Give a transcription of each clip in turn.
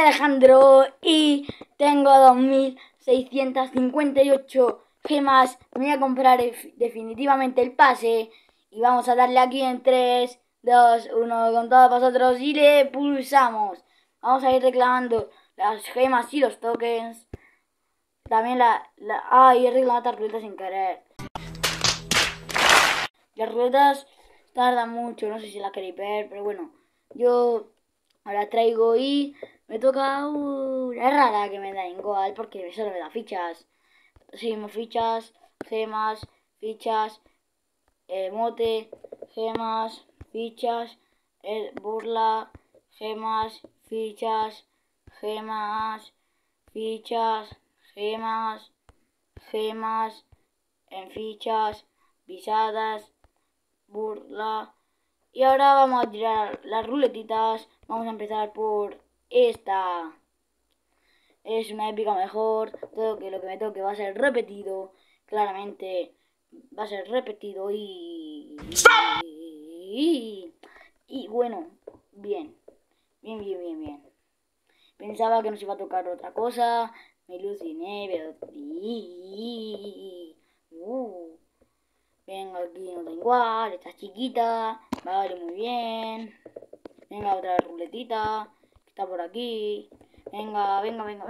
Alejandro y tengo 2658 gemas. Me voy a comprar definitivamente el pase y vamos a darle aquí en 3, 2, 1 con todos vosotros y le pulsamos. Vamos a ir reclamando las gemas y los tokens. También he reclamado las ruletas sin querer. Las ruletas tardan mucho, no sé si las queréis ver, pero bueno, yo ahora traigo y me toca una rara que me da igual porque solo me da fichas. Seguimos fichas, gemas, fichas, mote, gemas, fichas, burla, gemas, fichas, gemas, fichas, gemas, gemas, en fichas, pisadas, burla. Y ahora vamos a tirar las ruletitas. Vamos a empezar por esta. Es una épica mejor. Todo que lo que me toque va a ser repetido. Claramente va a ser repetido y bueno, bien. Bien. Pensaba que nos iba a tocar otra cosa. Me ilusioné, pero venga, aquí no da igual, esta chiquita, vale, muy bien. Venga, otra ruletita, que está por aquí. Venga.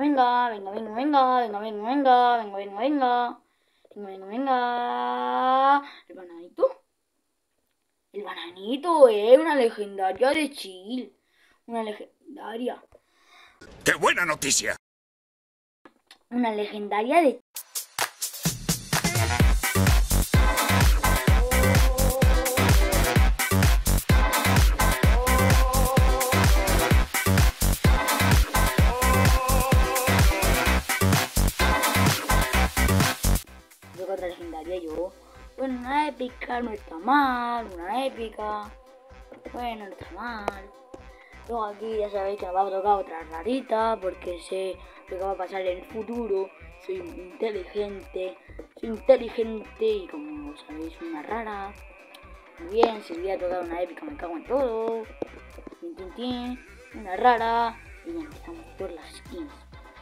El bananito, una legendaria de chill. Una legendaria. ¡Qué buena noticia! Una legendaria de... Otra legendaria yo. Bueno, una épica no está mal. Una épica. Bueno, no está mal. Luego aquí ya sabéis que nos va a tocar otra rarita. Porque sé lo que va a pasar en el futuro. Soy inteligente. Y como sabéis, una rara. Muy bien, si voy a tocar una épica me cago en todo. Una rara. Y ya empezamos por las skins.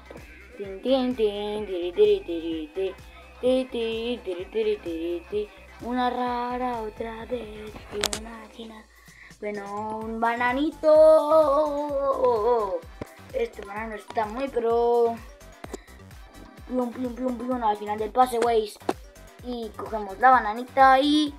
Una rara otra vez y una china. Bueno, un bananito. Este banano está muy pro. Plum al final del pase, weis. Y cogemos la bananita y...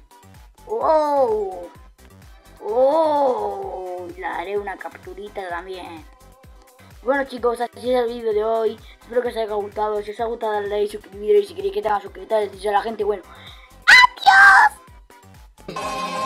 le haré una capturita también. Bueno chicos, así es el vídeo de hoy. Espero que os haya gustado. Si os ha gustado, dale like, suscribiros y si queréis que tenga suscriptores, decís a la gente, bueno. ¡Adiós!